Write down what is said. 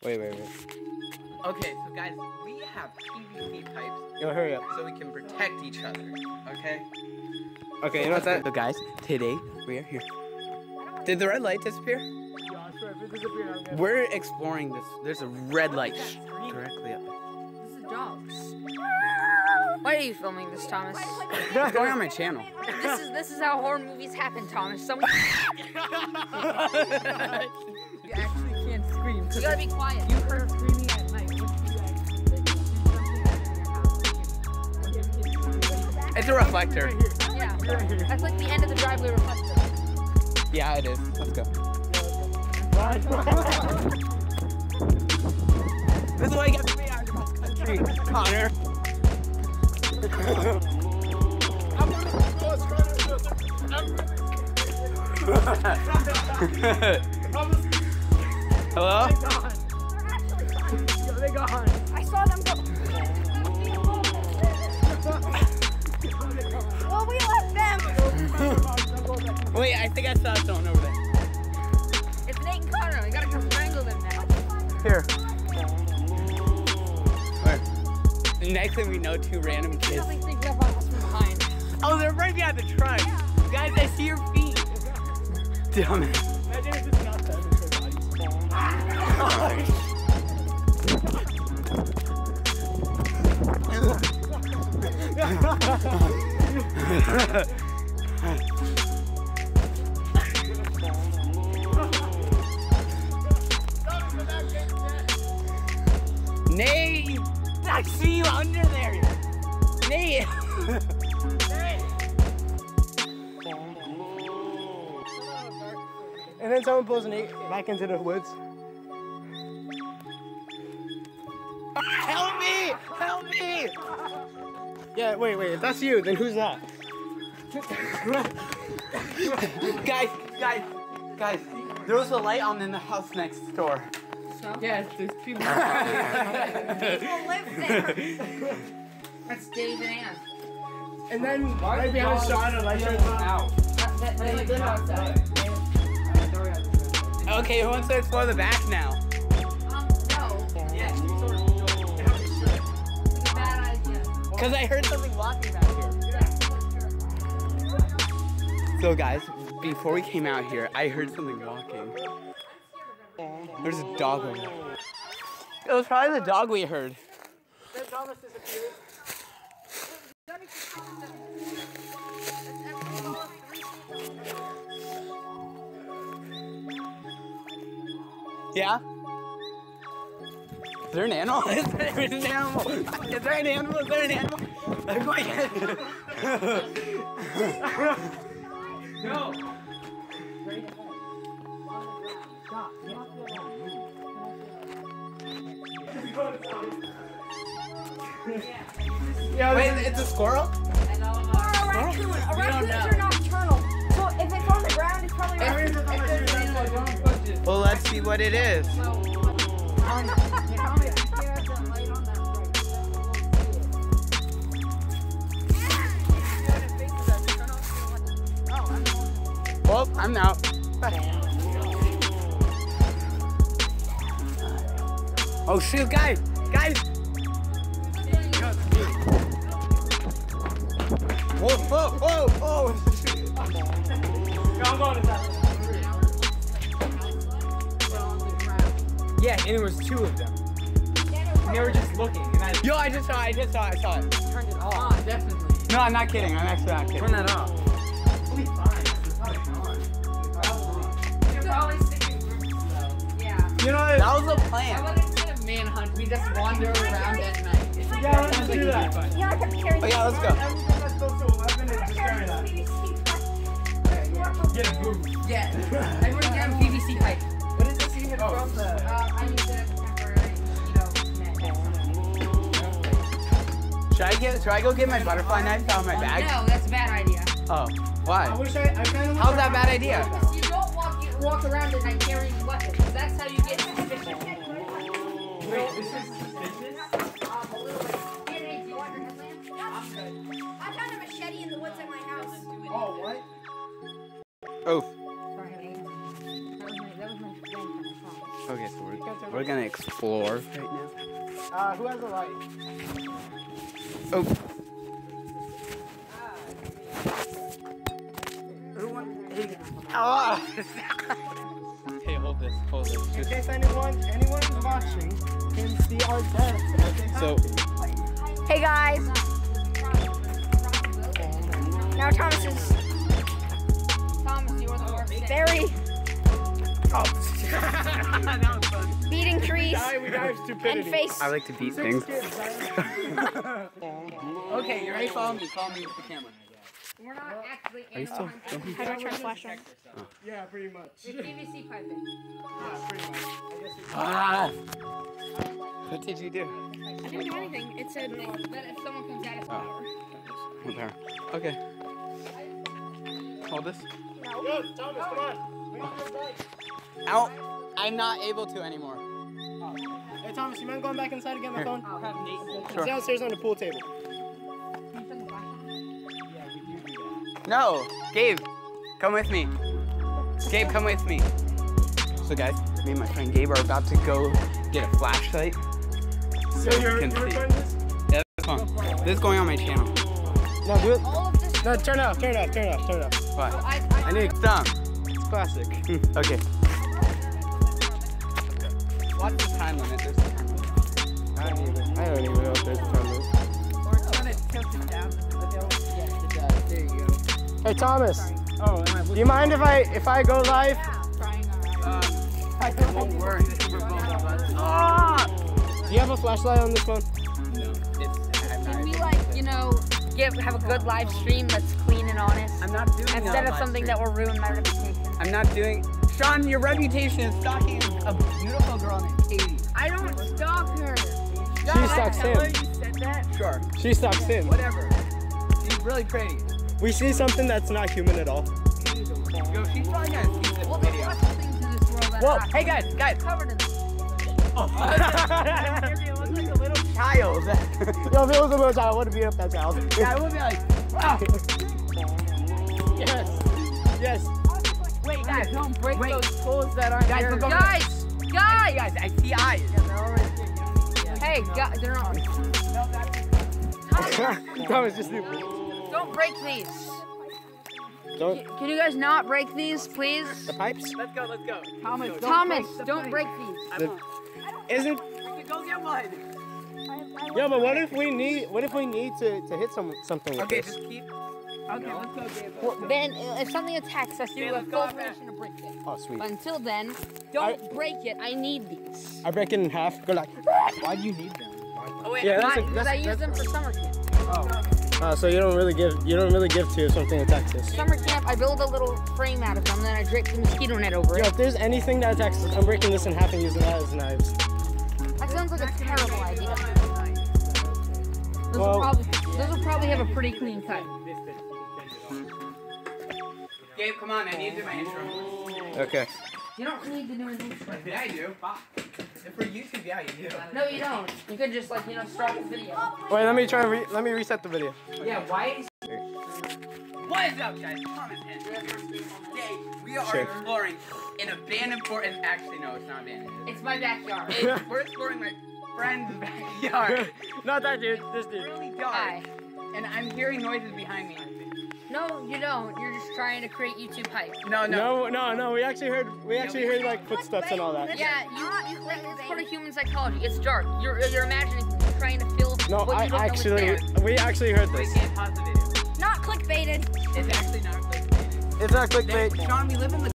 Wait. Okay, so guys, we have PVC pipes. Yo, hurry up. So we can protect each other, okay? Okay, you know what that? So guys, today we are here. Did the red light disappear? Yeah, sure. If it disappeared, I'm gonna... We're exploring this. There's a red light directly up. This is dogs. Why are you filming this, Thomas? It's going on my channel. This is how horror movies happen, Thomas. Someone You actually can't scream. you gotta be quiet. You heard screaming at night. What do you actually do? It's a reflector. Yeah, that's like the end of the driveway reflector. Yeah, it is. Let's go. This is what I get for being out of this country, Connor. Hello? They're gone. I saw them go. Well, we left them. Wait, I think I saw someone over there. It's Nate and Connor. We gotta go strangle them now. Here. Where? Next thing we know, two random kids. Nothing sneaks up on us from behind. Oh, they're right behind the truck. Guys, I see your feet. Damn it. Imagine if it's not them, it's their Nate! I see you under there! Nate! And then someone pulls Nate back into the woods. Help me! Help me! Yeah, wait, if that's you, then who's that? Guys, there was a light on in the house next door. Yes, there's people. People live there. That's Dave and Ann. And then right behind Sean, a light shows out. They live outside. Okay, who wants to explore the back now? No. Yeah, It's a bad idea. because I heard something walking back here. So guys, before we came out here, I heard something walking. There's a dog over there. It was probably the dog we heard. Then Thomas disappeared. Yeah? Is there an animal? Is there an animal? Is there an animal? Is there an animal? I'm going No. Yeah, Wait, it's a squirrel? Or a raccoon. Raccoons are nocturnal. So if it's on the ground, it's probably Well, let's see what it is. Well, I'm out. Oh shoot, guys! Whoa! Come on, yeah, and there was two of them. And they were just looking, and I Yo, I just saw it. turned it off. Definitely. No, I'm not kidding. I'm actually not kidding. Turn that off. It'll be fine. It's probably gone. You could probably stick in groups though. Yeah. You know what? That was a I plan. want instead of manhunt, we just wander around at night. Yeah, let's do that. Yeah, I can carry Oh yeah, let's go. Everything that's close to 11 is just carry that. Get a boot. Yeah. Everyone grab a PVC pipe. What is this even from? I use it as a temporary, net. Should I go get my butterfly knife out of my bag? No, that's a bad idea. Oh, why? I wish I kind of. How's that a bad idea? You don't walk around at night carrying weapons. That's how you get suspicious. Wait, this is suspicious? A little bit. Here, Nate, do you want your headlamp? I'm good. I found a machete in the woods at my house. Oh, what? Oh. Sorry, Nate. That was my grandfather's phone. Okay, so We're gonna explore right now. Who has a light? Oh. Hey, hold this. In case anyone is watching can see our desk. So, Hey guys. Now Thomas, you were the worst. Very That was fun. beating trees We die of and stupidity. face. I like to beat things. Okay, you ready? Follow me with the camera. We're not actually Are you still filming? How do I turn the flash on? Yeah, pretty much. With PVC piping. Yeah, pretty much. I guess it's Ah! What did you do? I didn't do anything. It said that if someone comes at us, Okay. Okay. Hold this. Yo, Thomas, come on. We need your bike. Ow! I'm not able to anymore. Hey, Thomas, you mind going back inside and get my phone? I'll have Nate. It's downstairs on the pool table. No! Gabe! Come with me. Gabe, come with me. So guys, me and my friend Gabe are about to go get a flashlight. So you're can see. recording this? Yeah, that's fun. This is going on my channel. No, do it. all of this. No, turn it off. What? I need Dumb. it's classic. Okay. What's the time limit? There's a time limit. I don't even know if there's a time limit. Or turn it, tilt it down. Okay, yes, it does. There you go. Hey, Thomas. Oh, do you mind if I go live? It won't work. This is for both of us. Do you have a flashlight on this phone? No, Can we have a good live stream that's clean and honest I'm not doing instead of something that will ruin my reputation? I'm not doing. Sean, your reputation is stalking a beautiful girl named Katie. I don't stalk her. She stalks him. You said that. Sure. She stalks him. Whatever. She's really pretty. We see something that's not human at all. Yo, she's probably gonna see this Well, video. there's lots of things in this world that Whoa, are hey guys. covered in this. You look like a little child. Yo, if it was a little child, I would have beat up that child. Yeah, I would be like, ah. Yes. Wait, guys, don't break those poles that aren't Guys, yours. look over Guys, Guys, I see eyes. hey, guys, they're not. That was just stupid. Don't break these. Don't. Can you guys not break these, please? The pipes? Let's go. Thomas, Thomas, don't break these. Isn't. Go get one. Yeah, but what if we need to hit something with Okay, this? just keep. Okay, let's go, Gabe. Well, then, if something attacks us, you Okay, have let's go full on that. permission to break it. Oh, sweet. But until then, don't break it. I need these. I break it in half. Go like. Why do you need them? Oh wait, Yeah, that's Because I use them for summer camp. So you don't really give to if something attacks us. Summer camp, I build a little frame out of them, then I drape the mosquito net over Yo, it. if there's anything that attacks us, I'm breaking this in half and using that as knives. That sounds like a terrible idea. Well- Those will probably have a pretty clean cut. Gabe, come on, I need to do my intro. Okay. You don't need to do anything. Yeah, I do. For YouTube, yeah, you do. No, you don't. You could just start the video. Wait, let me reset the video. Yeah, why is... What is up, guys? Thomas and today we are Sure. exploring an abandoned fort, and actually, no, it's not abandoned. It's my backyard. We're exploring my friend's backyard. Not that dude. This dude. It's really dark, Hi. and I'm hearing noises behind me. No, you don't. You're just trying to create YouTube hype. No. No. We actually heard like footsteps and all that. Yeah, it's part of human psychology. It's dark. You're imagining things, trying to feel No, what you don't know is there. we actually heard Wait, this. Gabe, pause the video. Not clickbaited. It's actually not clickbait. It's not clickbait. Sean, we live in the